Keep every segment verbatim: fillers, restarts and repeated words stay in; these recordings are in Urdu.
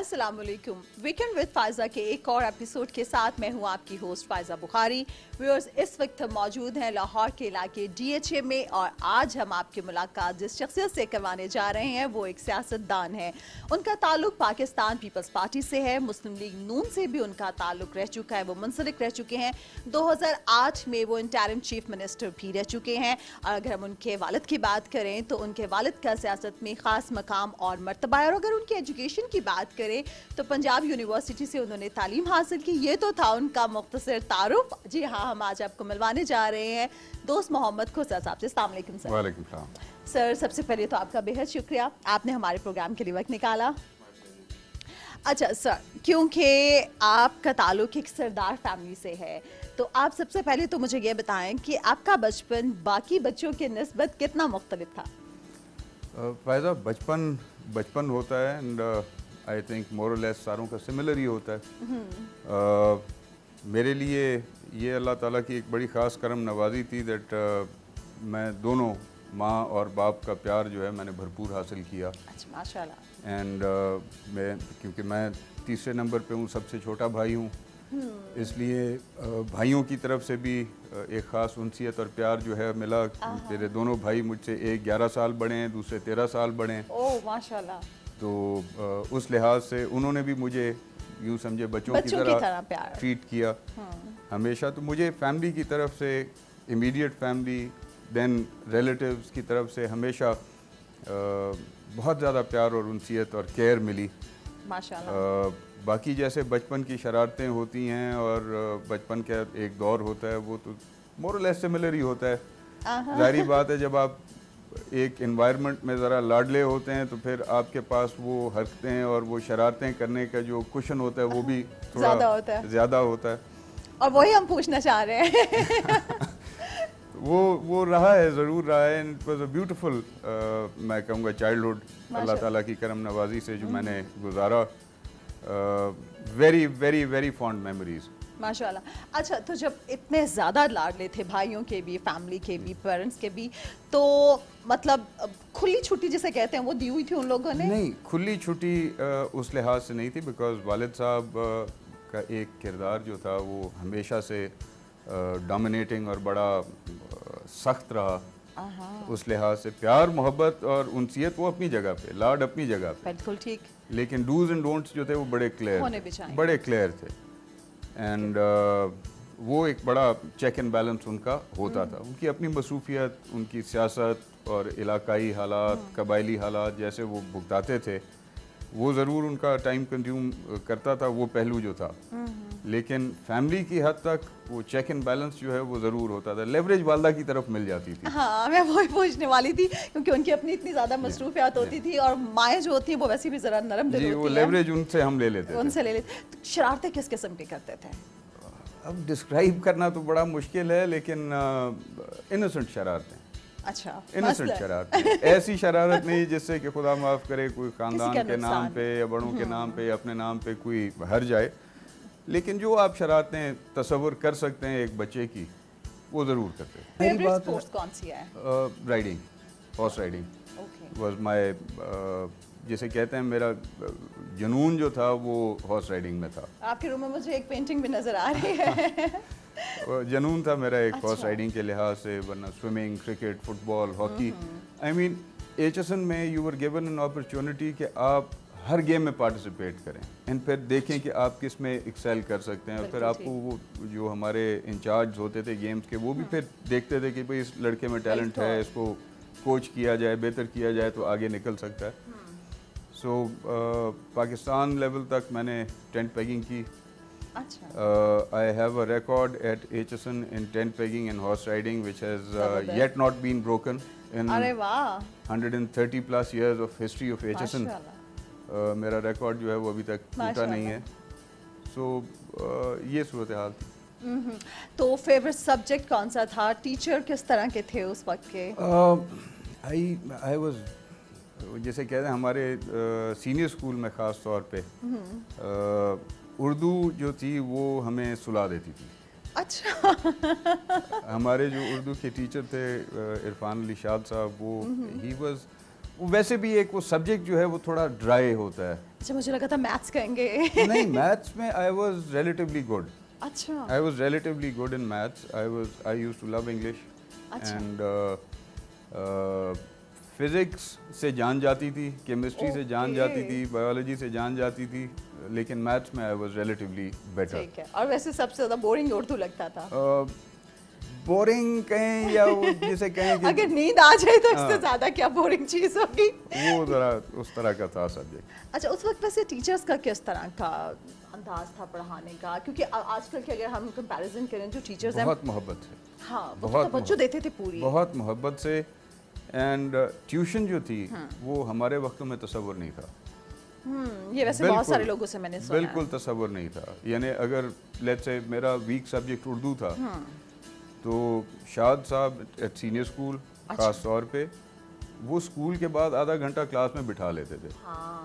अस्सलाम वालेकुम। वीकेंड विद फायजा के एक और एपिसोड के साथ मैं हूं आपकी होस्ट फायजा बुखारी। व्यूअर्स, इस वक्त हम मौजूद हैं लाहौर के इलाके डी एच ए में और आज हम आपकी मुलाकात जिस शख्सियत से करवाने जा रहे हैं वो एक सियासतदान है। उनका ताल्लुक पाकिस्तान पीपल्स पार्टी से है, मुस्लिम लीग नून से भी उनका ताल्लुक रह चुका है, वो मुंसलिक रह चुके हैं। दो हज़ार आठ में वो इंटरिम चीफ मिनिस्टर भी रह चुके हैं। और अगर हम उनके वालिद की बात करें तो उनके वालिद का सियासत में ख़ास मकाम और मर्तबा है। और अगर उनकी एजुकेशन की बात करें तो पंजाब यूनिवर्सिटी से उन्होंने तालीम हासिल की। ये तो था उनका मुख्तसर तारुफ। जी हाँ, हम आज आपको मिलवाने जा रहे हैं दोस्त मोहम्मद खुसर साहब से। अस्सलाम वालेकुम सर। वालेकुम सलाम। सर, सबसे पहले तो आपका बेहद शुक्रिया, आपने हमारे प्रोग्राम के लिए वक्त निकाला। अच्छा सर, क्योंकि आपका ताल्लुक एक सरदार फैमिली से है तो आप सबसे पहले तो मुझे ये बताएं कि आपका बचपन बाकी बच्चों के निस्बत कितना मुख्तलिफ था? फायदा, बचपन बचपन होता है एंड आई थिंक मोर और लेस सारों का सिमिलर ही होता है। uh, मेरे लिए ये अल्लाह ताला की एक बड़ी ख़ास करम नवाजी थी दैट uh, मैं दोनों माँ और बाप का प्यार जो है मैंने भरपूर हासिल किया। अच्छा, माशाल्लाह। एंड uh, मैं क्योंकि मैं तीसरे नंबर पे हूँ, सबसे छोटा भाई हूँ, इसलिए भाइयों की तरफ से भी एक ख़ास उनसियत और प्यार जो है मिला। मेरे दोनों भाई मुझसे एक ग्यारह साल बड़े हैं, दूसरे तेरह साल बड़े हैं। ओह माशाल्लाह। तो उस लिहाज से उन्होंने भी मुझे यूँ समझे बच्चों, बच्चों की तरह, की तरह प्यार ट्रीट किया हमेशा। तो मुझे फैमिली की तरफ से, इमीडिएट फैमिली देन रिलेटिव्स की तरफ से हमेशा बहुत ज़्यादा प्यार और उनसियत और केयर मिली माशाल्लाह। बाकी जैसे बचपन की शरारतें होती हैं और बचपन का एक दौर होता है वो तो मोर और लेस सिमिलर ही होता है। ज़ाहिर बात है जब आप एक एनवायरनमेंट में ज़रा लाडले होते हैं तो फिर आपके पास वो हरकतें और वो शरारतें करने का जो कुशन होता है वो भी थोड़ा ज़्यादा होता है ज़्यादा होता है और वही हम पूछना चाह रहे हैं। वो वो रहा है, ज़रूर रहा है। इट वाज अ ब्यूटीफुल, मैं कहूँगा चाइल्डहुड अल्लाह ताला की करम नवाजी से जो मैंने गुजारा। Very very very fond memories माशाल्लाह। अच्छा, तो जब इतने ज़्यादा लाडले थे भाइयों के भी, फैमिली के भी, पेरेंट्स के भी, तो मतलब खुली छुट्टी जिसे कहते हैं वो दी हुई थी उन लोगों ने? नहीं, खुली छुट्टी उस लिहाज से नहीं थी बिकॉज वालिद साहब का एक किरदार जो था वो हमेशा से डोमिनेटिंग और बड़ा सख्त रहा। उस लिहाज से प्यार, मोहब्बत और उनसियत वो अपनी जगह पे, लाड अपनी जगह पे, बिल्कुल ठीक, लेकिन डूज एंड डोंट्स जो थे वो बड़े क्लियर बड़े क्लियर थे। एंड uh, वो एक बड़ा चेक एंड बैलेंस उनका होता था। उनकी अपनी मसरूफियत, उनकी सियासत और इलाकाई हालात, कबायली हालात जैसे वो भुगताते थे वो ज़रूर उनका टाइम कंज्यूम करता था, वो पहलू जो था। लेकिन फैमिली की हद तक वो चेक एंड बैलेंस जो है वो ज़रूर होता था। लेवरेज वालदा की तरफ मिल जाती थी। हाँ, मैं वही पूछने वाली थी क्योंकि उनकी अपनी इतनी ज़्यादा मसरूफियात होती थी और माएँ जो होती हैं वो वैसे भी ज़रा नरम दिल होती हैं। वो लेवरेज उनसे हम ले लेते थे उनसे ले लेते तो शरारतें किस किस्म की करते थे? अब डिस्क्राइब करना तो बड़ा मुश्किल है, लेकिन इनोसेंट शरारतें। अच्छा, इनोसेंट शरारत, ऐसी शरारत नहीं जिससे कि खुदा माफ़ करे कोई ख़ानदान के नाम पे या बड़ों के नाम पे या अपने नाम पे कोई हर जाए, लेकिन जो आप शरारतें तसव्वुर कर सकते हैं एक बच्चे की वो ज़रूर करते हैं। फेवरेट स्पोर्ट्स कौन सी है? Riding, horse riding was my, जिसे कहते हैं मेरा जुनून जो था वो हॉर्स राइडिंग में था। आपके रूम में मुझे एक पेंटिंग भी नज़र आ रही है। जनून था मेरा एक हॉर्स अच्छा। राइडिंग के लिहाज से, वरना swimming, cricket, football, hockey, I mean H S N में you were given an opportunity कि आप हर गेम में पार्टिसिपेट करें एंड फिर देखें कि आप किस में एक्सेल कर सकते हैं। और फिर आपको वो जो हमारे इंचार्ज होते थे गेम्स के वो भी फिर देखते थे कि भाई इस लड़के में टैलेंट है, इसको कोच किया जाए, बेहतर किया जाए तो आगे निकल सकता है। So so, uh, Pakistan level तक मैंने टेंट पेगिंग की। Uh, I have a record at H S N in tent pegging and horse riding which has uh, yet not been broken in one hundred thirty plus years of history of H S N. uh, मेरा record जो है वो अभी तक टूटा नहीं है। So uh, ये सूरत हाल थी। तो फेवरेट सब्जेक्ट कौन सा था? टीचर किस तरह के थे उस वक्त के? uh, I I was जैसे कहते हैं हमारे सीनियर uh, स्कूल में ख़ास तौर पे uh, उर्दू जो थी वो हमें सुला देती थी। अच्छा। हमारे जो उर्दू के टीचर थे इरफान अली शाद साहब, वो ही वाज ویسے بھی ایک وہ سبجیکٹ جو ہے وہ تھوڑا ڈرائی ہوتا ہے. اچھا مجھے لگا تھا میتھس کہیں گے. نہیں, میتھس میں آئی واز ریلیٹیولی گڈ. اچھا. I was relatively good in maths. I was I used to love English and physics سے جان جاتی تھی, کیمسٹری سے جان جاتی تھی, بایولوجی سے جان جاتی تھی, لیکن میتھس میں آئی واز ریلیٹیولی بیٹر. ٹھیک ہے. اور ویسے سب سے زیادہ بورنگ اردو لگتا تھا؟ بورنگ کہیں یا جسے کہیں کہ اگر نیند آ جائے تو اس سے زیادہ کیا بورنگ چیز ہوگی. وہ ذرا اس طرح کا تھا سبجیکٹ. اچھا اس وقت ویسے ٹیچرس کا کس طرح کا انداز تھا پڑھانے کا؟ کیونکہ آج کل کے اگر ہم کمپیریزن کریں جو ٹیچرز ہیں بہت محبت سے, ہاں بہت توجہ دیتے تھے پوری, بہت محبت سے. اینڈ ٹیوشن جو تھی وہ ہمارے وقتوں میں تصور نہیں تھا. یہ ویسے بہت سارے لوگوں سے میں نے سنا. بالکل تصور نہیں تھا. یعنی اگر لیٹس سے میرا ویک سبجیکٹ اردو تھا تو شاد صاحب ایٹ سینئر اسکول خاص طور پہ وہ اسکول کے بعد آدھا گھنٹہ کلاس میں بٹھا لیتے تھے,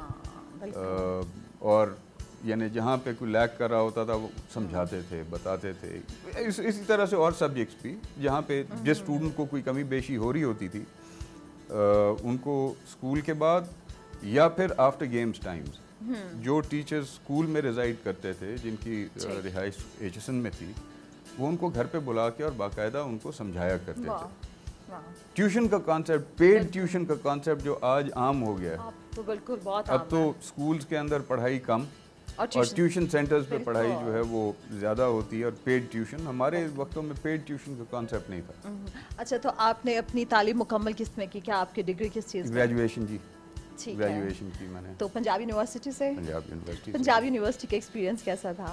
اور یعنی جہاں پہ کوئی لیک کر رہا ہوتا تھا وہ سمجھاتے تھے, بتاتے تھے. اسی طرح سے اور سبجیکٹس بھی جہاں پہ جس اسٹوڈنٹ کو کوئی کمی بیشی ہو رہی ہوتی تھی ان کو اسکول کے بعد یا پھر آفٹر گیمز ٹائمز جو ٹیچرز اسکول میں ریزائڈ کرتے تھے, جن کی رہائش ایچ ایس این میں تھی, وہ ان کو گھر پہ بلا کے اور باقاعدہ ان کو سمجھایا کرتے تھے. ٹیوشن کا کانسیپٹ, پیڈ ٹیوشن کا کانسیپٹ جو آج عام ہو گیا ہے, تو بالکل بہت اب تو اسکولز کے اندر پڑھائی کم اور ٹیوشن سینٹرز پہ پڑھائی جو ہے وہ زیادہ ہوتی ہے, اور پیڈ ٹیوشن. ہمارے وقتوں میں پیڈ ٹیوشن کا کانسیپٹ نہیں تھا. اچھا تو آپ نے اپنی تعلیم مکمل کس میں کی؟ کیا آپ کی ڈگری کس چیز میں؟ گریجویشن جی, گریجویشن کی میں نے. تو پنجاب یونیورسٹی سے؟ پنجاب یونیورسٹی. پنجاب یونیورسٹی کا ایکسپیرینس کیسا تھا؟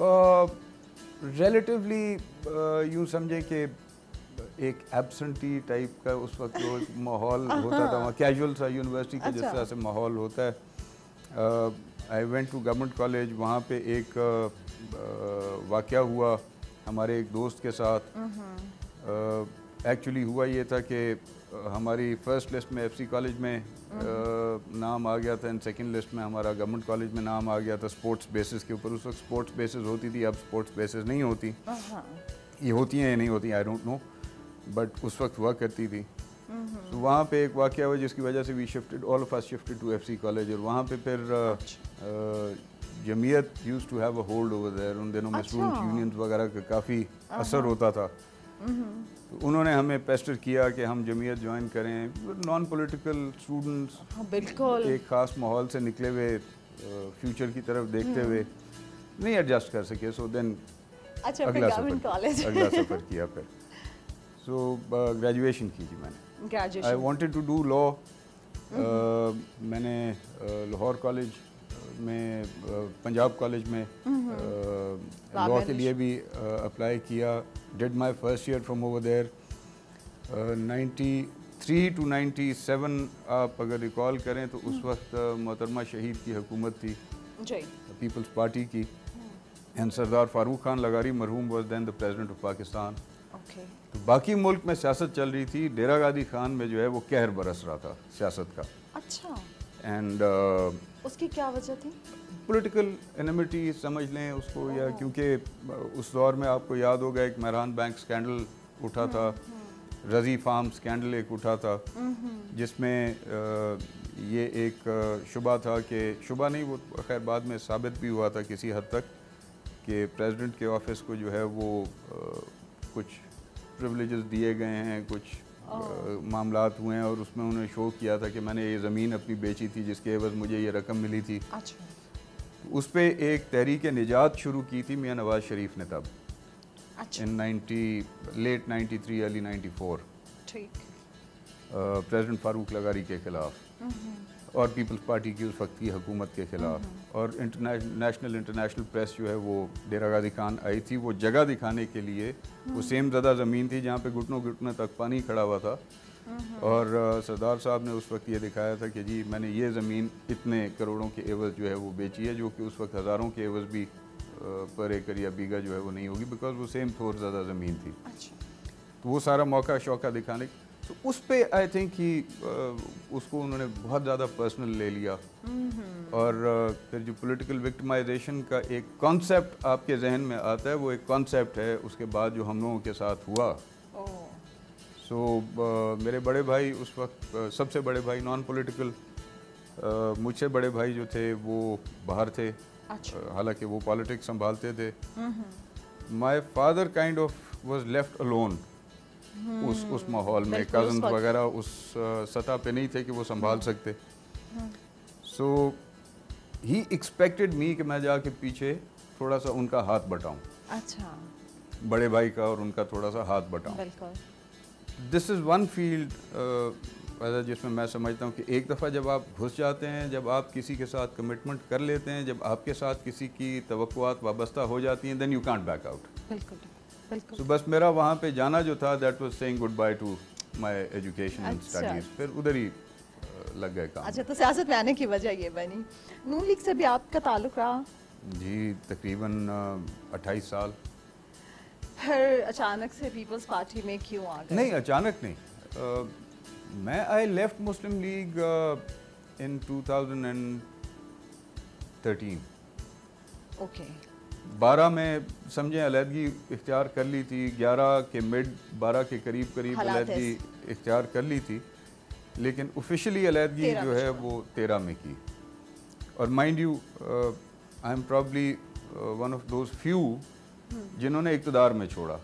ریلیٹیولی یوں سمجھیں کہ ایک ایبسنٹی ٹائپ کا اس وقت جو ماحول ہوتا تھا, وہاں کیجول سا یونیورسٹی کا جس طرح سے ماحول ہوتا ہے. I went to government college. وہاں پہ ایک واقعہ ہوا ہمارے ایک دوست کے ساتھ. ایکچولی ہوا یہ تھا کہ ہماری فرسٹ لسٹ میں ایف سی کالج میں نام آ گیا تھا, اینڈ سیکنڈ لسٹ میں ہمارا گورنمنٹ کالج میں نام آ گیا تھا اسپورٹس بیسس کے اوپر. اس وقت اسپورٹس بیسس ہوتی تھی, اب اسپورٹس بیسس نہیں ہوتی. یہ ہوتی ہیں یا نہیں ہوتی آئی ڈونٹ نو, بٹ اس وقت ہوا کرتی تھی. تو وہاں پہ ایک واقعہ ہوا جس کی وجہ سے we shifted, all of us shifted to F C college. اور وہاں پہ پھر Jamiat used to have a hold over there. ان دنوں میں اسٹوڈنٹ یونینز وغیرہ کا کافی اثر ہوتا تھا. تو انہوں نے ہمیں پیسٹر کیا کہ ہم جمعیت جوائن کریں. نان پولیٹیکل اسٹوڈنٹس, بالکل ایک خاص ماحول سے نکلے ہوئے, فیوچر کی طرف دیکھتے ہوئے نہیں ایڈجسٹ کر سکے. سو دین اگلا سفر اگلا سفر کیا پھر. سو گریجویشن کی جی میں نے. I wanted to do law. میں نے لاہور کالج میں, پنجاب کالج میں لا کے لیے بھی اپلائی کیا. Did my first year from over there. Ninety three to ninety seven آپ اگر ریکال کریں تو اس وقت محترمہ شہید کی حکومت تھی, پیپلز پارٹی کی, اینڈ سردار فاروق خان لغاری مرحوم was then the president of Pakistan. تو باقی ملک میں سیاست چل رہی تھی, ڈیرہ غازی خان میں جو ہے وہ قہر برس رہا تھا سیاست کا. اچھا. اینڈ اس کی کیا وجہ تھی؟ پولیٹیکل انیمٹی سمجھ لیں اس کو, یا کیونکہ اس دور میں آپ کو یاد ہوگا ایک مہران بینک سکینڈل اٹھا تھا, رضی فارم سکینڈل ایک اٹھا تھا, جس میں یہ ایک شبہ تھا کہ, شبہ نہیں وہ خیر بعد میں ثابت بھی ہوا تھا کسی حد تک, کہ پریزیڈنٹ کے آفس کو جو ہے وہ کچھ پریولیجز دیے گئے ہیں, کچھ معاملات ہوئے ہیں, اور اس میں انہوں نے شو کیا تھا کہ میں نے یہ زمین اپنی بیچی تھی جس کے عوض مجھے یہ رقم ملی تھی. اس پہ ایک تحریک نجات شروع کی تھی میاں نواز شریف نے تب, in ninety late ninety three early ninety four, president Farooq لغاری کے خلاف اور پیپلز پارٹی کی اس وقت کی حکومت کے خلاف. اور نیشنل انٹرنیشنل پریس جو ہے وہ ڈیرہ غازی خان آئی تھی وہ جگہ دکھانے کے لیے. وہ سیم زدہ زمین تھی جہاں پہ گھٹنوں گھٹنے تک پانی کھڑا ہوا تھا, اور سردار صاحب نے اس وقت یہ دکھایا تھا کہ جی میں نے یہ زمین اتنے کروڑوں کے عوض جو ہے وہ بیچی ہے, جو کہ اس وقت ہزاروں کے عوض بھی پر ایکڑ یا بیگھا جو ہے وہ نہیں ہوگی, بیکاز وہ سیم تھور زیادہ زمین تھی. تو وہ سارا موقع شوقہ دکھانے, تو اس پہ آئی تھنک ہی اس کو انہوں نے بہت زیادہ پرسنل لے لیا. اور پھر جو پولیٹیکل وکٹمائزیشن کا ایک کانسیپٹ آپ کے ذہن میں آتا ہے, وہ ایک کانسیپٹ ہے اس کے بعد جو ہم لوگوں کے ساتھ ہوا. سو میرے بڑے بھائی اس وقت سب سے بڑے بھائی نان پولیٹیکل، مجھ سے بڑے بھائی جو تھے وہ باہر تھے، حالانکہ وہ پالیٹکس سنبھالتے تھے. My father kind of was left alone اس اس ماحول میں، کزنز وغیرہ اس سطح پہ نہیں تھے کہ وہ سنبھال سکتے. سو ہی ایکسپیکٹڈ می کہ میں جا کے پیچھے تھوڑا سا ان کا ہاتھ بٹاؤں. اچھا. بڑے بھائی کا اور ان کا تھوڑا سا ہاتھ بٹاؤں. بالکل. دس از ون فیلڈ جس میں میں سمجھتا ہوں کہ ایک دفعہ جب آپ گھس جاتے ہیں، جب آپ کسی کے ساتھ کمٹمنٹ کر لیتے ہیں، جب آپ کے ساتھ کسی کی توقعات وابستہ ہو جاتی ہیں، then you can't back out. بالکل بالکل. سو بس میرا وہاں پہ جانا جو تھا that was saying good bye to my education and studies. پھر ادھر ہی لگ گئے کام. اچھا، تو سیاست میں آنے کی وجہ یہ بنی. نون لیگ سے بھی آپ کا تعلق رہا؟ جی تقریباً اٹھائیس سال. پھر اچانک سے پیپلز پارٹی میں کیوں آ گئے؟ نہیں اچانک نہیں، میں I left Muslim League in two thousand and thirteen. Okay. بارہ میں سمجھیں علیحدگی اختیار کر لی تھی، گیارہ کے مڈ بارہ کے قریب قریب علیحدگی اختیار کر لی تھی، لیکن آفیشلی علیحدگی جو ہے وہ تیرہ میں کی. اور mind you I am probably one of those few جنہوں نے اقتدار میں چھوڑا،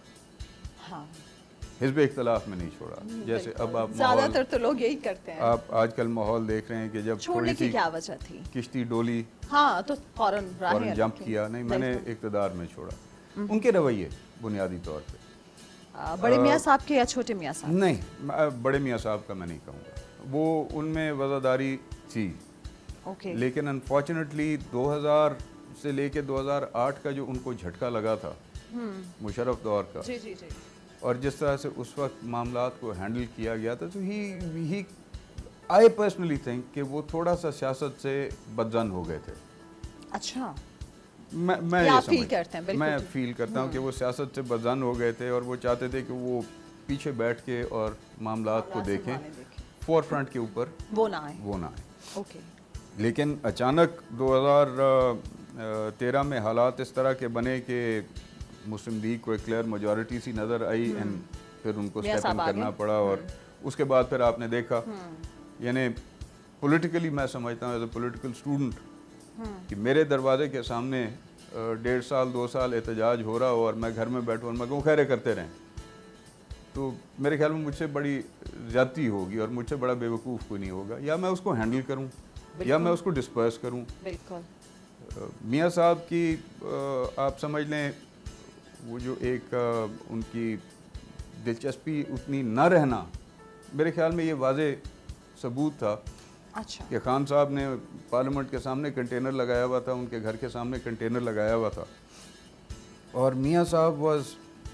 حزب اختلاف میں نہیں چھوڑا. جیسے اب آپ زیادہ تر تو لوگ یہی کرتے ہیں. آپ آج کل ماحول دیکھ رہے ہیں کہ جب چھوڑنے کی کیا وجہ تھی؟ کشتی ڈولی، ہاں تو فوراً فوراً جمپ کیا. نہیں، میں نے اقتدار میں چھوڑا. ان کے رویے بنیادی طور پہ. بڑے میاں صاحب کے یا چھوٹے میاں صاحب؟ نہیں، بڑے میاں صاحب کا میں نہیں کہوں گا. وہ ان میں وزاداری تھی، لیکن انفارچونیٹلی دو ہزار سے لے کے دو ہزار آٹھ کا جو ان کو جھٹکا لگا تھا مشرف دور کا، اور جس طرح سے اس وقت معاملات کو ہینڈل کیا گیا تھا، تو ہی آئی پرسنلی تھنک کہ وہ تھوڑا سا سیاست سے بدظن ہو گئے تھے. اچھا. میں میں فیل کرتا ہوں کہ وہ سیاست سے بدظن ہو گئے تھے، اور وہ چاہتے تھے کہ وہ پیچھے بیٹھ کے اور معاملات کو دیکھیں، فور فرنٹ کے اوپر وہ نہ آئے وہ نہ آئے. لیکن اچانک دو ہزار تیرہ میں حالات اس طرح کے بنے کہ مسلم لیگ کو ایک کلیئر میجورٹی سی نظر آئی، اینڈ پھر ان کو اسٹیپ ان کرنا پڑا. اور اس کے بعد پھر آپ نے دیکھا، یعنی پولیٹیکلی میں سمجھتا ہوں ایز اے پولیٹیکل اسٹوڈنٹ کہ میرے دروازے کے سامنے ڈیڑھ سال دو سال احتجاج ہو رہا ہو اور میں گھر میں بیٹھوں اور میں کہوں خیرے کرتے رہیں، تو میرے خیال میں مجھ سے بڑی زیادتی ہوگی اور مجھ سے بڑا بے وقوف کوئی نہیں ہوگا. یا میں اس کو ہینڈل کروں یا میں اس کو ڈسپرس کروں. بالکل. میاں صاحب کی آپ سمجھ لیں وہ جو ایک ان کی دلچسپی اتنی نہ رہنا، میرے خیال میں یہ واضح ثبوت تھا کہ خان صاحب نے پارلیمنٹ کے سامنے کنٹینر لگایا ہوا تھا، ان کے گھر کے سامنے کنٹینر لگایا ہوا تھا، اور میاں صاحب واز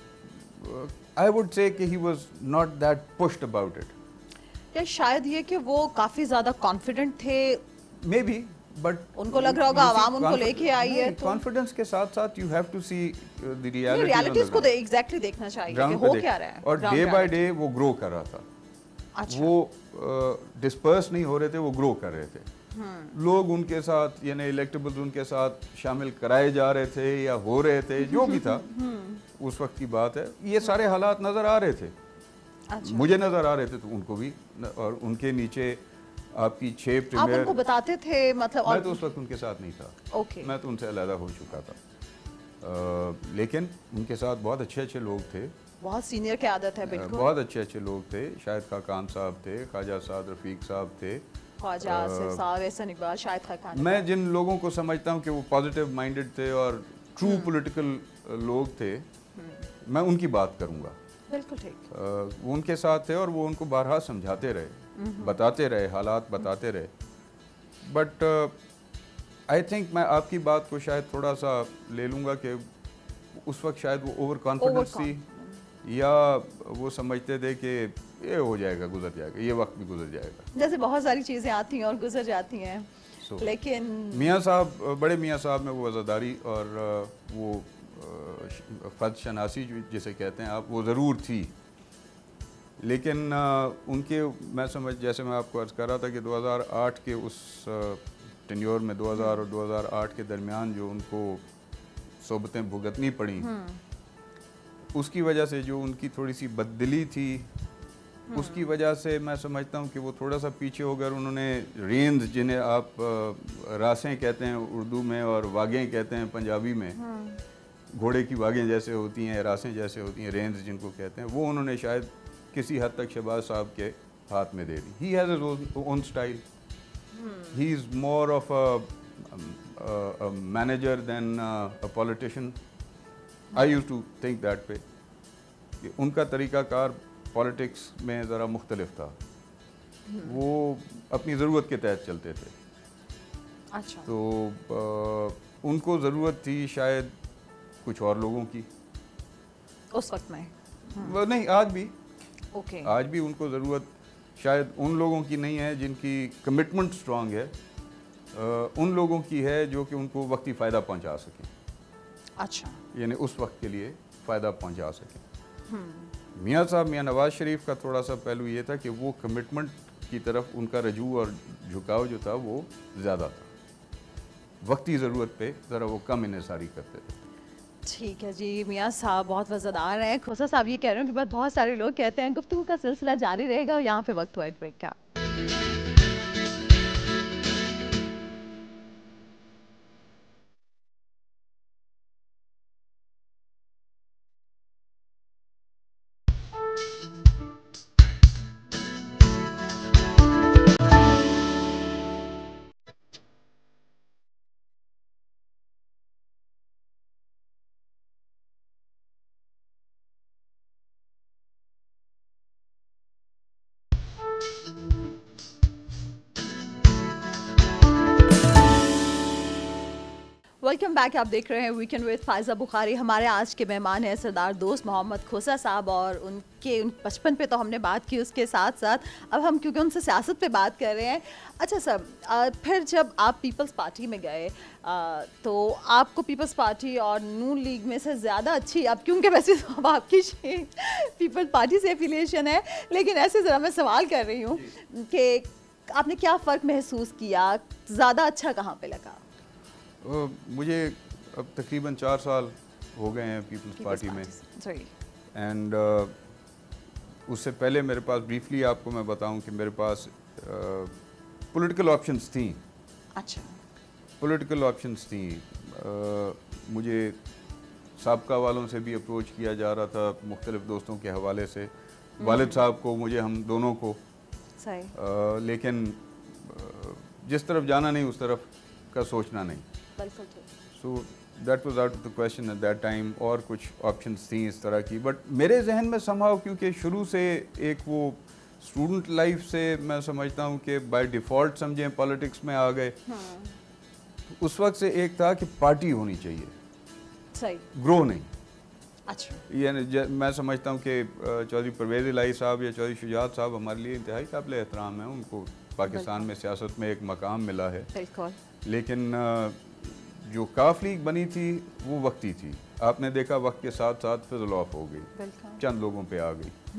آئی وڈ سے کہ he was not that pushed about it. یا شاید یہ کہ وہ کافی زیادہ کانفیڈنٹ تھے، مے بی، بٹ ان کو لگ رہا ہوگا عوام ان کو لے کے آئی ہے. کانفیڈنس کے ساتھ ساتھ you have to see the reality, realities کو ایگزیکٹلی دیکھنا چاہیے کہ ہو کیا رہا ہے. اور ڈے بائی ڈے وہ گرو کر رہا تھا. وہ ڈسپرس نہیں ہو رہے تھے، وہ گرو کر رہے تھے. لوگ ان کے ساتھ یعنی الیکٹیبلز ان کے ساتھ شامل کرائے جا رہے تھے یا ہو رہے تھے، جو بھی تھا اس وقت کی بات ہے. یہ سارے حالات نظر آ رہے تھے، مجھے نظر آ رہے تھے، تو ان کو بھی. اور ان کے نیچے آپ کی چھ پریمیئر آپ ان کو بتاتے تھے؟ مطلب میں تو اس وقت ان کے ساتھ نہیں تھا، میں تو ان سے علیحدہ ہو چکا تھا، لیکن ان کے ساتھ بہت اچھے اچھے لوگ تھے، بہت سینئر قیادت ہے. بالکل بہت اچھے اچھے لوگ تھے. شاہد خاقان صاحب تھے، خواجہ سعد رفیق صاحب تھے، خواجہ آصف صاحب، احسن اقبال، شاہد خاقان. میں جن لوگوں کو سمجھتا ہوں کہ وہ پازیٹیو مائنڈڈ تھے اور ٹرو پولیٹیکل لوگ تھے، میں ان کی بات کروں گا. بالکل ٹھیک. وہ ان کے ساتھ تھے اور وہ ان کو بارہا سمجھاتے رہے، بتاتے رہے، حالات بتاتے رہے. بٹ آئی تھنک میں آپ کی بات کو شاید تھوڑا سا لے لوں گا کہ اس وقت شاید وہ اوور کانفیڈنس تھی، یا وہ سمجھتے تھے کہ یہ ہو جائے گا، گزر جائے گا، یہ وقت بھی گزر جائے گا. جیسے بہت ساری چیزیں آتی ہیں اور گزر جاتی ہیں، لیکن میاں صاحب، بڑے میاں صاحب میں وہ وزاداری اور وہ فرد شناسی جسے کہتے ہیں آپ، وہ ضرور تھی. لیکن ان کے میں سمجھ جیسے میں آپ کو عرض کر رہا تھا کہ دو ہزار آٹھ کے اس ٹینیور میں، دو ہزار اور دو ہزار آٹھ کے درمیان جو ان کو صحبتیں بھگتنی پڑیں، اس کی وجہ سے جو ان کی تھوڑی سی بددلی تھی اس کی وجہ سے میں سمجھتا ہوں کہ وہ تھوڑا سا پیچھے ہو کر انہوں نے رینز جنہیں آپ راسیں کہتے ہیں اردو میں اور واگیں کہتے ہیں پنجابی میں, گھوڑے کی واگیں جیسے ہوتی ہیں, راسیں جیسے ہوتی ہیں, رینز جن کو کہتے ہیں, وہ انہوں نے شاید کسی حد تک شہباز صاحب کے ہاتھ میں دے دی. He has his own style, he is more of a manager than a politician. I used to think that way کہ ان کا طریقہ کار پالیٹکس میں ذرا مختلف تھا, وہ اپنی ضرورت کے تحت چلتے تھے. اچھا. تو ان کو ضرورت تھی شاید کچھ اور لوگوں کی اس وقت میں, نہیں آج بھی, اوکے آج بھی ان کو ضرورت شاید ان لوگوں کی نہیں ہے جن کی کمٹمنٹ اسٹرانگ ہے, ان لوگوں کی ہے جو کہ ان کو وقتی فائدہ پہنچا سکیں. اچھا. یعنی اس وقت کے لیے فائدہ پہنچا سکیں. میاں صاحب میاں نواز شریف کا تھوڑا سا پہلو یہ تھا کہ وہ کمٹمنٹ کی طرف ان کا رجوع اور جھکاؤ جو تھا وہ زیادہ تھا, وقتی ضرورت پہ ذرا وہ کم انحصاری کرتے تھے. ٹھیک ہے جی میاں صاحب بہت وزادار ہیں. کھوسا صاحب یہ کہہ رہے ہیں کہ بہت سارے لوگ کہتے ہیں گفتگو کا سلسلہ جاری رہے گا, اور یہاں پہ وقت ہوا ایک بریک کا. Welcome back. آپ دیکھ رہے ہیں ویکینڈ وتھ فائزہ بخاری. ہمارے آج کے مہمان ہیں سردار دوست محمد کھوسا صاحب, اور ان کے بچپن پہ تو ہم نے بات کی, اس کے ساتھ ساتھ اب ہم کیونکہ ان سے سیاست پہ بات کر رہے ہیں. اچھا سر, پھر جب آپ پیپلز پارٹی میں گئے تو آپ کو پیپلز پارٹی اور نون لیگ میں سے زیادہ اچھی, اب کیونکہ ویسے اب آپ کی پیپلز پارٹی سے ایفیلیشن ہے, لیکن ایسے ذرا میں سوال کر رہی ہوں کہ آپ نے کیا فرق محسوس کیا, زیادہ اچھا کہاں پہ لگا؟ مجھے اب تقریباً چار سال ہو گئے ہیں پیپلز پارٹی میں, اینڈ اس سے پہلے میرے پاس بریفلی آپ کو میں بتاؤں کہ میرے پاس پولیٹیکل آپشنس تھیں. اچھا. پولیٹیکل آپشنس تھیں. مجھے سابقہ والوں سے بھی اپروچ کیا جا رہا تھا مختلف دوستوں کے حوالے سے, والد صاحب کو, مجھے, ہم دونوں کو, لیکن جس طرف جانا نہیں اس طرف کا سوچنا نہیں. So that was out of the question at that time. اور کچھ آپشنس تھیں اس طرح کی, بٹ میرے ذہن میں سمہاؤ کیونکہ شروع سے ایک وہ اسٹوڈنٹ لائف سے میں سمجھتا ہوں کہ بائی ڈیفالٹ سمجھیں پالیٹکس میں آ گئے, اس وقت سے ایک تھا کہ پارٹی ہونی چاہیے, گرو نہیں. اچھا. یعنی میں سمجھتا ہوں کہ چودھری پرویز الہی صاحب یا چودھری شجاعت صاحب ہمارے لیے انتہائی قابل احترام ہیں, ان کو پاکستان میں سیاست میں ایک مقام ملا ہے, لیکن جو کاف لیگ بنی تھی وہ وقتی تھی. آپ نے دیکھا وقت کے ساتھ ساتھ فضل آف ہو گئی, چند لوگوں پہ آ گئی.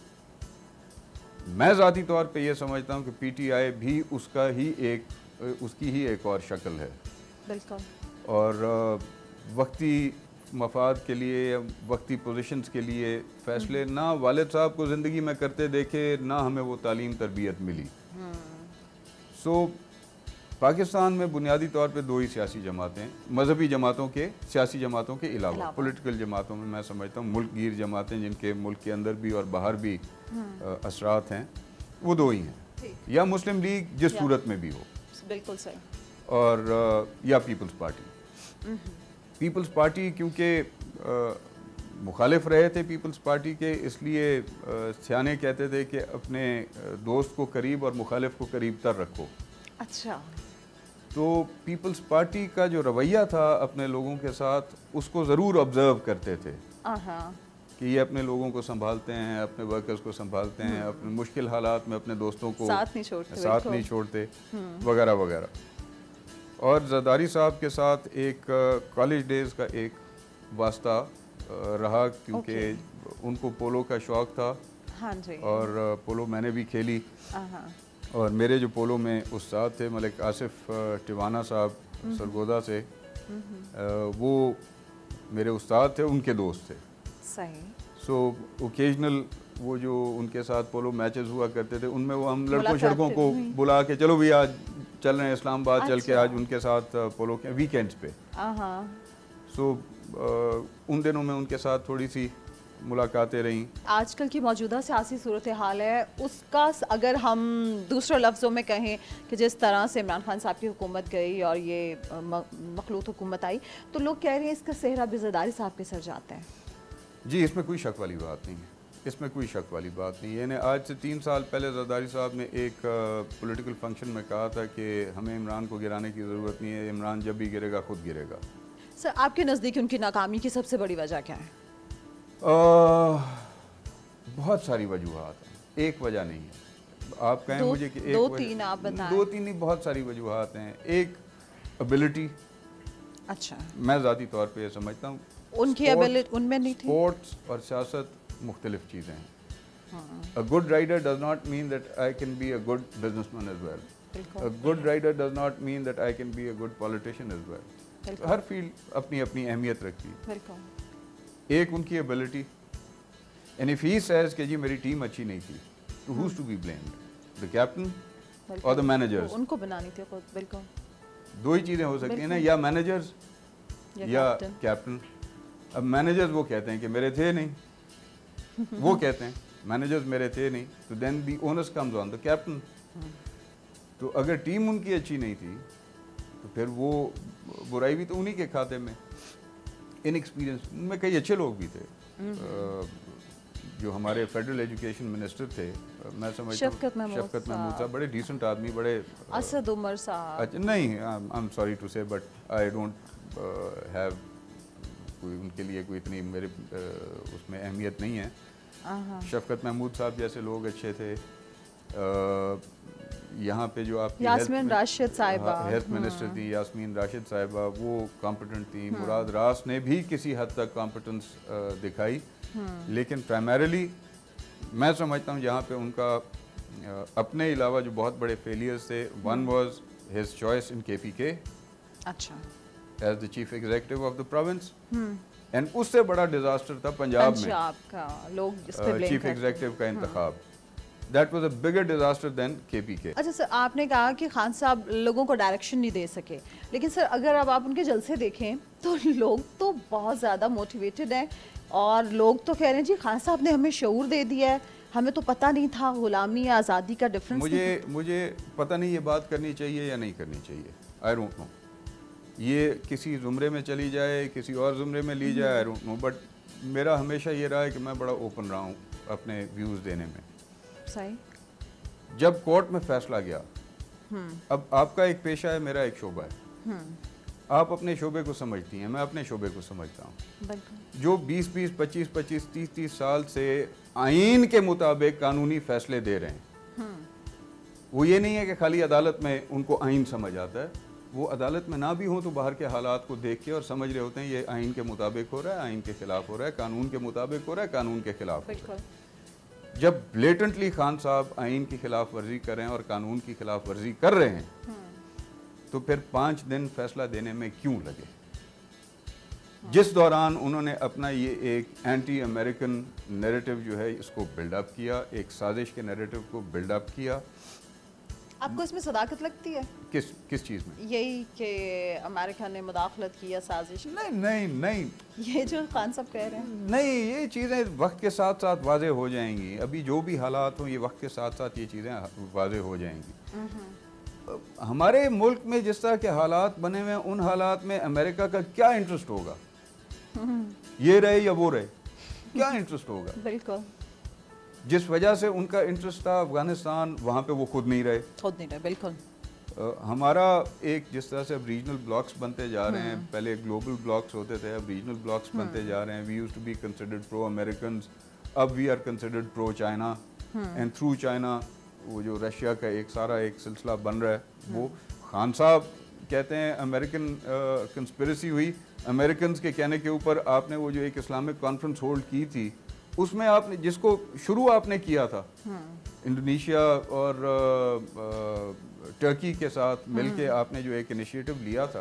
میں ذاتی طور پہ یہ سمجھتا ہوں کہ پی ٹی آئی بھی اس کا ہی ایک اس کی ہی ایک اور شکل ہے, اور وقتی مفاد کے لیے, وقتی پوزیشنز کے لیے فیصلے نہ والد صاحب کو زندگی میں کرتے دیکھے, نہ ہمیں وہ تعلیم تربیت ملی. سو پاکستان میں بنیادی طور پہ دو ہی سیاسی جماعتیں, مذہبی جماعتوں کے, سیاسی جماعتوں کے علاوہ پولیٹیکل جماعتوں میں میں سمجھتا ہوں ملک گیر جماعتیں جن کے ملک کے اندر بھی اور باہر بھی اثرات ہیں, وہ دو ہی ہیں, یا مسلم لیگ جس صورت میں بھی ہو, بالکل صحیح, اور یا پیپلز پارٹی. پیپلز پارٹی کیونکہ مخالف رہے تھے پیپلز پارٹی کے, اس لیے سیانے کہتے تھے کہ اپنے دوست کو قریب اور مخالف کو قریب تر رکھو. اچھا. تو پیپلز پارٹی کا جو رویہ تھا اپنے لوگوں کے ساتھ, اس کو ضرور آبزرو کرتے تھے کہ یہ اپنے لوگوں کو سنبھالتے ہیں, اپنے ورکرز کو سنبھالتے ہیں, اپنے مشکل حالات میں اپنے دوستوں کو ساتھ نہیں چھوڑتے, ساتھ نہیں چھوڑتے وغیرہ وغیرہ. اور زرداری صاحب کے ساتھ ایک کالج ڈیز کا ایک واسطہ رہا, کیونکہ ان کو پولو کا شوق تھا, اور پولو میں نے بھی کھیلی, اور میرے جو پولو میں استاد تھے ملک آصف ٹیوانا صاحب سرگودا سے, وہ میرے استاد تھے, ان کے دوست تھے. صحیح. سو اوکیجنل وہ جو ان کے ساتھ پولو میچز ہوا کرتے تھے ان میں وہ ہم لڑکوں شڑکوں کو بلا کے چلو بھی آج چل رہے ہیں اسلام آباد چل کے آج ان کے ساتھ پولو کے ویکینڈز پہ. سو ان دنوں میں ان کے ساتھ تھوڑی سی ملاقاتیں رہیں. آج کل کی موجودہ سیاسی صورتحال ہے اس کا اگر ہم دوسرے لفظوں میں کہیں کہ جس طرح سے عمران خان صاحب کی حکومت گئی اور یہ مخلوط حکومت آئی تو لوگ کہہ رہے ہیں اس کا صحرا بھی زرداری صاحب کے سر جاتا ہے. جی اس میں کوئی شک والی بات نہیں ہے, اس میں کوئی شک والی بات نہیں. یعنی آج سے تین سال پہلے زرداری صاحب نے ایک پولیٹیکل فنکشن میں کہا تھا کہ ہمیں عمران کو گرانے کی ضرورت نہیں ہے, عمران جب بھی گرے گا خود گرے گا. سر آپ کے نزدیک ان کی ناکامی کی سب سے بڑی وجہ کیا ہے؟ بہت ساری وجوہات ہیں, ایک وجہ نہیں ہے. آپ کہیں مجھے کہ ایک دو تین آپ بتائیں. دو تین نہیں, بہت ساری وجوہات ہیں. ایک ابیلٹی, اچھا میں ذاتی طور پہ یہ سمجھتا ہوں ان کی ابیلٹی ان میں نہیں تھی. اسپورٹس اور سیاست مختلف چیزیں ہیں. A good rider does not mean that I can be a good businessman as well. A good rider does not mean that I can be a good politician as well. ہر فیلڈ اپنی اپنی اہمیت رکھتی ہے. ایک ان کی ability, and if he says کہ جی میری ٹیم اچھی نہیں تھی تو who's to be blamed? The captain or the managers? ان کو بنانی تھی خود. بالکل دو ہی چیزیں ہو سکتی ہیں نا, یا مینیجرز یا کیپٹن. اب مینیجرز وہ کہتے ہیں کہ میرے تھے نہیں, وہ کہتے ہیں مینیجرز میرے تھے نہیں, تو then the onus comes on the captain. تو اگر ٹیم ان کی اچھی نہیں تھی تو پھر وہ برائی بھی تو انہی کے کھاتے میں. ان ایکسپیرینس ان میں کئی اچھے لوگ بھی تھے جو ہمارے فیڈرل ایجوکیشن منسٹر تھے. میں سمجھتا ہوں شفقت محمود صاحب بڑے ڈیسنٹ آدمی, بڑے. اسد عمر صاحب نہیں, I am sorry to say but I don't have کوئی ان کے لیے کوئی اتنی میرے اس میں اہمیت نہیں ہے. شفقت محمود صاحب جیسے لوگ اچھے تھے. یہاں پہ جو آپ یاسمین راشد صاحبہ ہیلتھ منسٹر تھی, یاسمین راشد صاحبہ, وہ کمپٹنٹ تھیں. مراد راس نے بھی کسی حد تک کمپٹنس دکھائی, لیکن پرائمریلی میں سمجھتا ہوں جہاں پہ ان کا اپنے علاوہ جو بہت بڑے فیلیئرز تھے, one was his choice in K P K as the chief executive of the province, and اس سے بڑا ڈیزاسٹر تھا پنجاب میں چیف ایگزیکٹو کا انتخاب. That was a bigger disaster than کے پی کے. اچھا سر, آپ نے کہا کہ خان صاحب لوگوں کو ڈائریکشن نہیں دے سکے, لیکن سر اگر اب آپ ان کے جلسے دیکھیں تو لوگ تو بہت زیادہ موٹیویٹڈ ہیں اور لوگ تو کہہ رہے ہیں جی خان صاحب نے ہمیں شعور دے دیا ہے, ہمیں تو پتہ نہیں تھا غلامی یا آزادی کا ڈفرنس. مجھے مجھے پتہ نہیں یہ بات کرنی چاہیے یا نہیں کرنی چاہیے. آئی ڈونٹ نو, یہ کسی زمرے میں چلی جائے, کسی اور زمرے میں لی جائے, آئی ڈونٹ نو, بٹ میرا ہمیشہ یہ رہا ہے کہ میں بڑا اوپن رہا ہوں اپنے ویوز دینے میں. جب کورٹ میں فیصلہ گیا, اب آپ کا ایک پیشہ ہے, میرا ایک شعبہ ہے. آپ اپنے شعبے کو سمجھتی ہیں, میں اپنے شعبے کو سمجھتا ہوں. جو بیس بیس پچیس پچیس تیس تیس سال سے آئین کے مطابق قانونی فیصلے دے رہے ہیں, وہ یہ نہیں ہے کہ خالی عدالت میں ان کو آئین سمجھ آتا ہے. وہ عدالت میں نہ بھی ہوں تو باہر کے حالات کو دیکھ کے اور سمجھ رہے ہوتے ہیں یہ آئین کے مطابق ہو رہا ہے, آئین کے خلاف ہو رہا ہے, قانون کے مطابق ہو رہا ہے, قانون کے خلاف ہو رہا ہے. جب بلیٹنٹلی خان صاحب آئین کی خلاف ورزی کر رہے ہیں اور قانون کی خلاف ورزی کر رہے ہیں تو پھر پانچ دن فیصلہ دینے میں کیوں لگے, جس دوران انہوں نے اپنا یہ ایک اینٹی امریکن نیریٹو جو ہے اس کو بلڈ اپ کیا, ایک سازش کے نیریٹو کو بلڈ اپ کیا. آپ کو اس میں صداقت لگتی ہے؟ کس کس چیز میں؟ یہی کہ امریکہ نے مداخلت کی یا سازش؟ نہیں نہیں نہیں, یہ جو خان صاحب کہہ رہے ہیں نہیں, یہ چیزیں وقت کے ساتھ ساتھ واضح ہو جائیں گی. ابھی جو بھی حالات ہوں یہ وقت کے ساتھ ساتھ یہ چیزیں واضح ہو جائیں گی. ہمارے ملک میں جس طرح کے حالات بنے ہوئے ہیں ان حالات میں امریکہ کا کیا انٹرسٹ ہوگا, یہ رہے یا وہ رہے, کیا انٹرسٹ ہوگا؟ بالکل, جس وجہ سے ان کا انٹرسٹ تھا افغانستان, وہاں پہ وہ خود نہیں رہے خود نہیں رہے بالکل. ہمارا ایک جس طرح سے اب ریجنل بلاکس بنتے جا رہے ہیں, پہلے گلوبل بلاکس ہوتے تھے, اب ریجنل بلاکس بنتے جا رہے ہیں. We use to be considered pro Americans, اب we are considered pro China, and through China وہ جو رشیا کا ایک سارا ایک سلسلہ بن رہا ہے. وہ خان صاحب کہتے ہیں امریکن کنسپریسی ہوئی, امریکنز کے کہنے کے اوپر آپ نے وہ جو ایک اسلامک کانفرنس ہولڈ کی تھی اس میں آپ نے جس کو شروع آپ نے کیا تھا انڈونیشیا اور ٹرکی کے ساتھ مل کے آپ نے جو ایک انیشیٹو لیا تھا,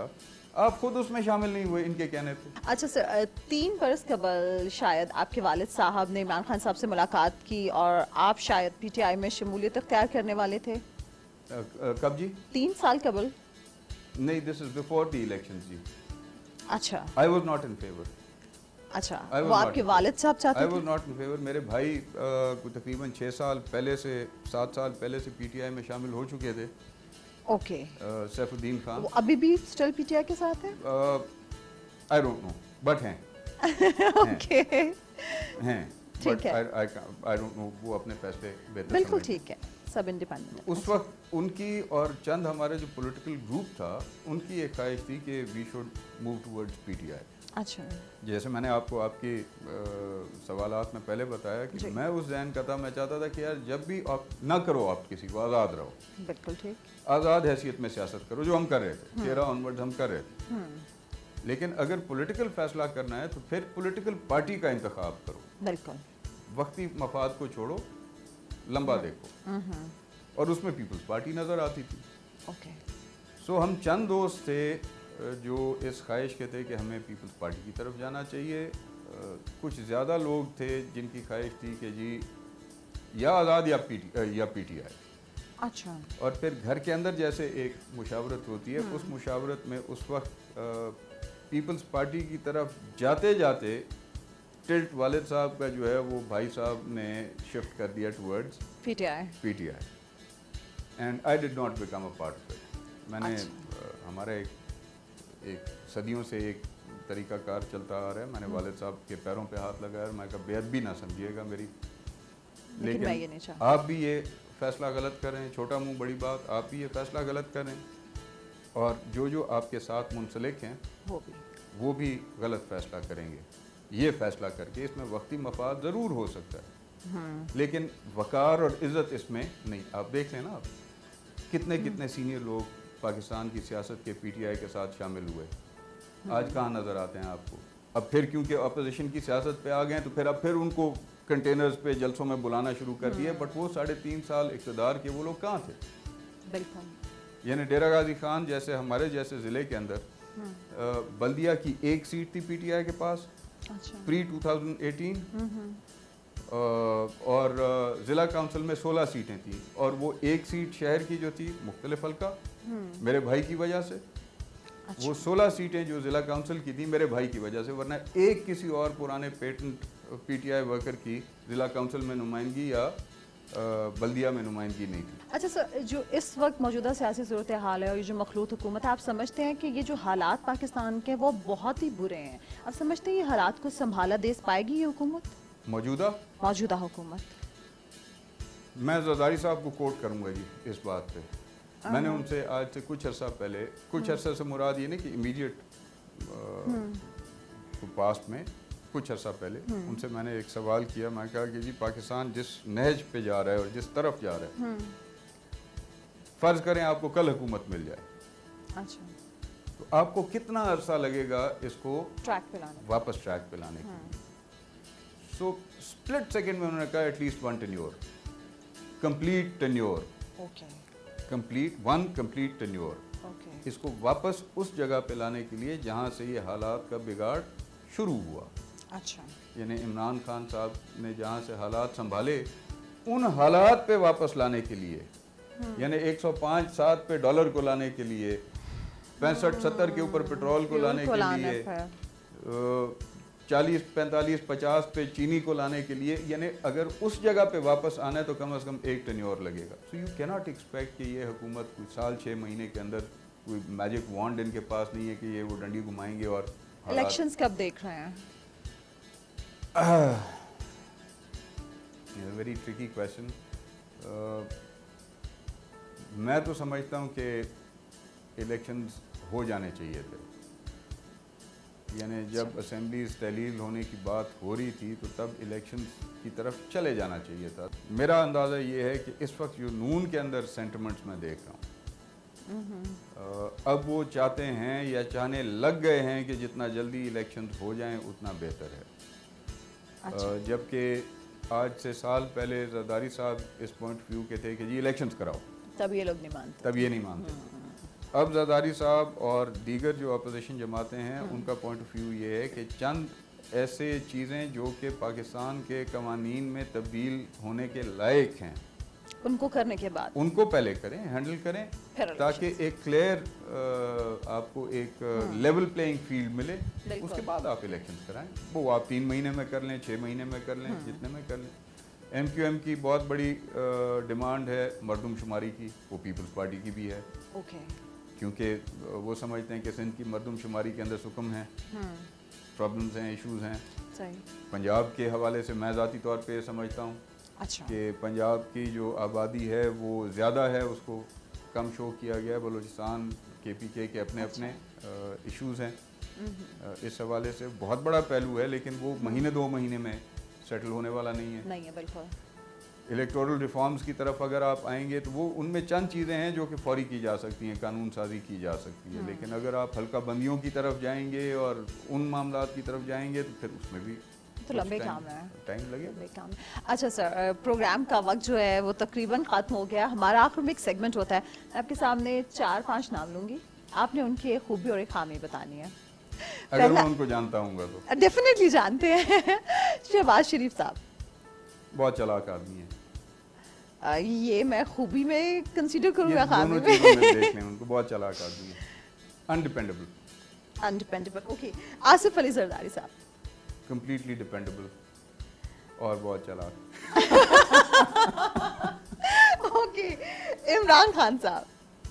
آپ خود اس میں شامل نہیں ہوئے ان کے کہنے پہ. اچھا سر، تین برس قبل شاید آپ کے والد صاحب نے عمران خان صاحب سے ملاقات کی اور آپ شاید پی ٹی آئی میں شمولیت اختیار کرنے والے تھے. کب جی؟ تین سال قبل. نہیں، دس از بیفور دی الیکشن جی. اچھا I was not in favour. اچھا، وہ آپ کے والد صاحب چاہتے آئی تھے؟ Was not in favour. میرے بھائی تقریباً چھ سال پہلے سے سات سال پہلے سے پی ٹی آئی میں شامل ہو چکے تھے. اوکے. سیف الدین خان وہ ابھی بھی اسٹل پی ٹی آئی کے ساتھ ہیں؟ آئی ڈونٹ نو بٹ ہیں. اوکے ہیں ٹھیک ہے. آئی ڈونٹ نو، وہ اپنے فیصلے بہتر بالکل سمجھیں. ٹھیک ہے، سب انڈیپینڈنٹ. اس وقت ان کی اور چند ہمارے جو پولیٹیکل گروپ تھا ان کی ایک خواہش تھی کہ we should move towards P T I. اچھا. جیسے میں نے آپ کو آپ کی سوالات میں پہلے بتایا کہ میں اس ذہن کا تھا، میں چاہتا تھا کہ یار جب بھی آپ نہ کرو، آپ کسی کو آزاد رہو. بالکل ٹھیک. آزاد حیثیت میں سیاست کرو، جو ہم کر رہے تھے تیرہ آنورڈ ہم کر رہے تھے. لیکن اگر پولیٹیکل فیصلہ کرنا ہے تو پھر پولیٹیکل پارٹی کا انتخاب کرو. بالکل. وقتی مفاد کو چھوڑو، لمبا دیکھو. اور اس میں پیپلز پارٹی نظر آتی تھی. اوکے. سو ہم چند دوست تھے جو اس خواہش کے تھے کہ ہمیں پیپلز پارٹی کی طرف جانا چاہیے. کچھ زیادہ لوگ تھے جن کی خواہش تھی کہ جی یا آزاد یا پی ٹی یا پی ٹی آئی. اچھا. اور پھر گھر کے اندر جیسے ایک مشاورت ہوتی ہے، اس مشاورت میں اس وقت پیپلز پارٹی کی طرف جاتے جاتے ٹلٹ والد صاحب کا جو ہے وہ بھائی صاحب نے شفٹ کر دیا towards P T I. P T I. And I did not become a part of it. میں نے ہمارا ایک ایک صدیوں سے ایک طریقہ کار چلتا آ رہا ہے. میں نے والد صاحب کے پیروں پہ ہاتھ لگایا اور میں کہا بے ادبی نہ سمجھیے گا میری، لیکن آپ بھی یہ فیصلہ غلط کریں. چھوٹا منہ بڑی بات، آپ بھی یہ فیصلہ غلط کریں اور جو جو آپ کے ساتھ منسلک ہیں وہ بھی وہ بھی غلط فیصلہ کریں گے. یہ فیصلہ کر کے اس میں وقتی مفاد ضرور ہو سکتا ہے لیکن وقار اور عزت اس میں نہیں. آپ دیکھ لیں نا، آپ کتنے کتنے سینئر لوگ پاکستان کی سیاست کے پی ٹی آئی کے ساتھ شامل ہوئے، آج کہاں نظر آتے ہیں آپ کو؟ اب پھر کیونکہ اپوزیشن کی سیاست پہ آ گئے ہیں تو پھر اب پھر ان کو کنٹینرز پہ جلسوں میں بلانا شروع کر دیا. بٹ وہ ساڑھے تین سال اقتدار کے وہ لوگ کہاں تھے؟ بالکل. یعنی ڈیرہ غازی خان جیسے ہمارے جیسے ضلع کے اندر بلدیہ کی ایک سیٹ تھی پی ٹی آئی کے پاس پری ٹو تھاؤزینڈ ایٹین، اور ضلع کونسل میں سولہ سیٹیں تھیں اور وہ ایک سیٹ شہر کی جو تھی مختلف حلقہ میرے بھائی کی وجہ سے، وہ سولہ سیٹیں جو ضلع کونسل کی تھیں میرے بھائی کی وجہ سے، ورنہ ایک کسی اور پرانے patent P T I worker کی ضلع کونسل میں نمائندگی یا بلدیہ میں نمائندگی نہیں تھی. اچھا سر، جو اس وقت موجودہ سیاسی صورتحال ہے اور یہ جو مخلوط حکومت ہے، آپ سمجھتے ہیں کہ یہ جو حالات پاکستان کے وہ بہت ہی برے ہیں، آپ سمجھتے ہیں یہ حالات کو سنبھالا دے پائے گی یہ حکومت، موجودہ موجودہ حکومت؟ میں زرداری صاحب کو کوٹ کروں گا جی اس بات پہ. میں نے ان سے آج سے کچھ عرصہ پہلے، کچھ عرصہ سے مراد یہ نہیں کہ امیڈیٹ پاسٹ میں، کچھ عرصہ پہلے ان سے میں نے ایک سوال کیا. میں کہا کہ جی پاکستان جس نہج پہ جا رہا ہے اور جس طرف جا رہا ہے، فرض کریں آپ کو کل حکومت مل جائے، اچھا، تو آپ کو کتنا عرصہ لگے گا اس کو ٹریک پہ لانے، واپس ٹریک پہ لانے کے لیے؟ سو اسپلٹ سیکنڈ میں انہوں نے کہا at least one tenure, complete tenure, complete one complete tenure. اس کو واپس اس جگہ پہ لانے کے لیے جہاں سے یہ حالات کا بگاڑ شروع ہوا. اچھا. یعنی عمران خان صاحب نے جہاں سے حالات سنبھالے ان حالات پہ واپس لانے کے لیے، یعنی ایک سو پانچ سات پہ ڈالر کو لانے کے لیے، پینسٹھ ستر کے اوپر پیٹرول کو لانے کے لیے، چالیس پینتالیس پچاس پہ چینی کو لانے کے لیے، یعنی اگر اس جگہ پہ واپس آنا ہے تو کم از کم ایک ٹینیور لگے گا. سو یو کی ناٹ ایکسپیکٹ کہ یہ حکومت کچھ سال چھ مہینے کے اندر، کوئی میجک وانڈ ان کے پاس نہیں ہے کہ یہ وہ ڈنڈی گھمائیں گے. اور الیکشنز کب دیکھ رہے ہیں؟ Very tricky question. میں تو سمجھتا ہوں کہ الیکشنز ہو جانے چاہیے تھے. یعنی جب اسمبلیز تحلیل ہونے کی بات ہو رہی تھی تو تب الیکشنز کی طرف چلے جانا چاہیے تھا. میرا اندازہ یہ ہے کہ اس وقت جو نون کے اندر سینٹیمنٹس میں دیکھ رہا ہوں، اب وہ چاہتے ہیں یا چاہنے لگ گئے ہیں کہ جتنا جلدی الیکشنز ہو جائیں اتنا بہتر ہے. جبکہ آج سے سال پہلے زرداری صاحب اس پوائنٹ آف ویو کے تھے کہ جی الیکشنز کراؤ، تب یہ لوگ نہیں مانتے، تب یہ نہیں مانتے. اب زرداری صاحب اور دیگر جو اپوزیشن جماعتیں ہیں ان کا پوائنٹ آف ویو یہ ہے کہ چند ایسے چیزیں جو کہ پاکستان کے قوانین میں تبدیل ہونے کے لائق ہیں ان کو کرنے کے بعد ان کو پہلے کریں، ہینڈل کریں، تاکہ ایک کلیئر آپ کو ایک لیول پلینگ فیلڈ ملے، اس کے بعد آپ الیکشن کرائیں. وہ آپ تین مہینے میں کر لیں، چھ مہینے میں کر لیں، جتنے میں کر لیں. ایم کیو ایم کی بہت بڑی ڈیمانڈ ہے مردم شماری کی، وہ پیپلز پارٹی کی بھی ہے، کیونکہ وہ سمجھتے ہیں کہ سندھ کی مردم شماری کے اندر سکم ہیں، پرابلمز ہیں، ایشوز ہیں. پنجاب کے حوالے سے میں ذاتی طور پہ سمجھتا ہوں کہ پنجاب کی جو آبادی ہے وہ زیادہ ہے، اس کو کم شو کیا گیا ہے. بلوچستان کے پی کے کے اپنے اپنے ایشوز ہیں، اس حوالے سے بہت بڑا پہلو ہے، لیکن وہ مہینے دو مہینے میں سیٹل ہونے والا نہیں ہے. نہیں ہے بالکل. الیکٹورل ریفارمز کی طرف اگر آپ آئیں گے تو وہ ان میں چند چیزیں ہیں جو کہ فوری کی جا سکتی ہیں، قانون سازی کی جا سکتی ہے، لیکن اگر آپ حلقہ بندیوں کی طرف جائیں گے اور ان معاملات کی طرف جائیں گے تو پھر اس میں بھی تو لمبے کام ہے، ٹائم لگے. اچھا سر، پروگرام کا وقت جو ہے وہ تقریباً ختم ہو گیا. ہمارا آخر میں ایک سیگمنٹ ہوتا ہے، میں آپ کے سامنے چار پانچ نام لوں گی، آپ نے ان کی ایک خوبی اور ایک خامی بتانی ہے. اگر میں ان کو جانتا ہوں گا تو ڈیفینیٹلی جانتے ہیں. شہباز شریف صاحب بہت چلاک آدمی ہے. یہ میں خوبی میں کنسیڈر کروں گا، خامی میں دیکھ لیں ان کو، بہت چلاک آدمی ہے. Independable. Independable okay. Asif Ali Zardari صاحب کمپلیٹلی ڈیپینڈیبل اور بہت چلاک. اوکے. عمران خان صاحب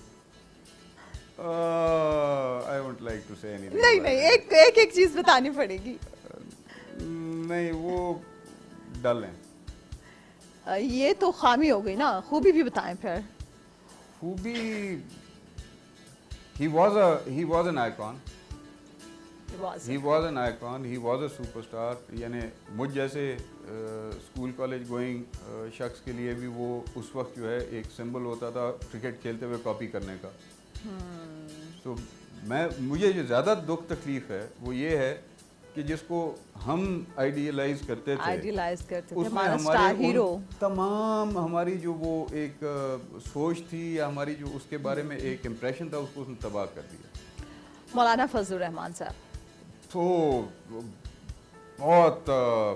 I won't like to say anything. نہیں نہیں، ایک ایک ایک چیز بتانی پڑے گی. نہیں، وہ ڈل ہیں. یہ تو خامی ہو گئی نا، خوبی بھی بتائیں پھر. خوبی he was a he was an icon. He was an icon, he was a superstar. یعنی مجھ جیسے اسکول کالج گوئنگ شخص کے لیے بھی وہ اس وقت جو ہے ایک سمبل ہوتا تھا کرکٹ کھیلتے ہوئے کاپی کرنے کا. سو میں مجھے جو زیادہ دکھ تکلیف ہے وہ یہ ہے کہ جس کو ہم آئیڈیلائز کرتے تھے، آئیڈیلائز کرتے تھے، اس میں ہمارے تمام ہماری جو وہ ایک سوچ تھی یا ہماری جو اس کے بارے میں ایک امپریشن تھا، اس کو اس نے تباہ کر دیا. مولانا فضل الرحمان صاحب تو بہت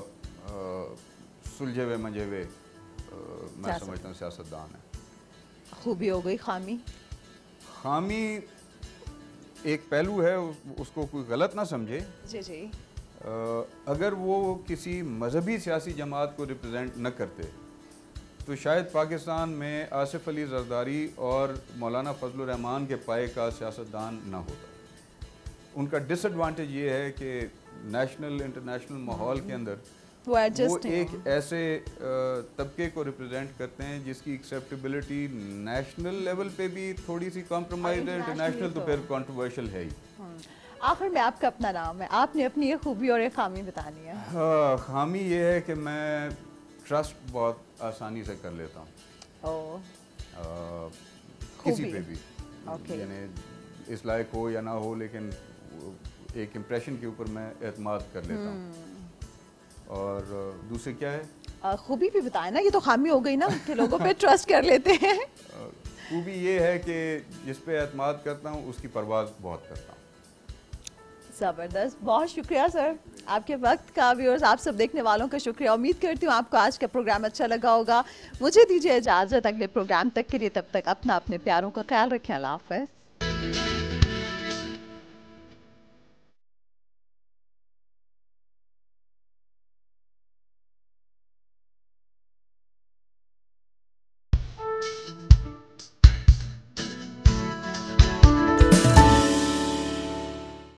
سلجھے ہوئے منجھے ہوئے میں سمجھتا ہوں سیاستدان ہے. خوبی ہو گئی. خامی خامی ایک پہلو ہے، اس کو کوئی غلط نہ سمجھے. جی جی. اگر وہ کسی مذہبی سیاسی جماعت کو ریپرزینٹ نہ کرتے تو شاید پاکستان میں آصف علی زرداری اور مولانا فضل الرحمان کے پائے کا سیاستدان نہ ہوتا. ان کا ڈس ایڈوانٹیج یہ ہے کہ نیشنل انٹرنیشنل ماحول کے اندر وہ ایک ایسے طبقے کو ریپرزینٹ کرتے ہیں جس کی ایکسیپٹیبلٹی نیشنل لیول پہ بھی تھوڑی سی کمپرومائز ہے، انٹرنیشنل تو پھر کنٹروورشل ہے ہی. آخر میں آپ کا اپنا نام ہے، آپ نے اپنی ایک خوبی اور ایک خامی بتانی ہے. خامی یہ ہے کہ میں ٹرسٹ بہت آسانی سے کر لیتا ہوں کسی پہ بھی، یعنی اس لائق ہو یا نہ ہو، لیکن ایک امپریشن کے اوپر میں اعتماد کر لیتا ہوں. اور دوسرے کیا ہے؟ خوبی بھی بتائیں نا. یہ تو خامی ہو گئی نا کہ لوگوں پہ ٹرسٹ کر لیتے ہیں. خوبی یہ ہے کہ جس پہ اعتماد کرتا ہوں اس کی پرواز بہت کرتا ہوں. زبردست. بہت شکریہ سر آپ کے وقت کا. ویورز آپ سب دیکھنے والوں کا شکریہ. امید کرتی ہوں آپ کو آج کا پروگرام اچھا لگا ہوگا. مجھے دیجیے اجازت اگلے پروگرام تک کے لیے. تب تک اپنا اپنے پیاروں کا خیال رکھیں. اللہ حافظ.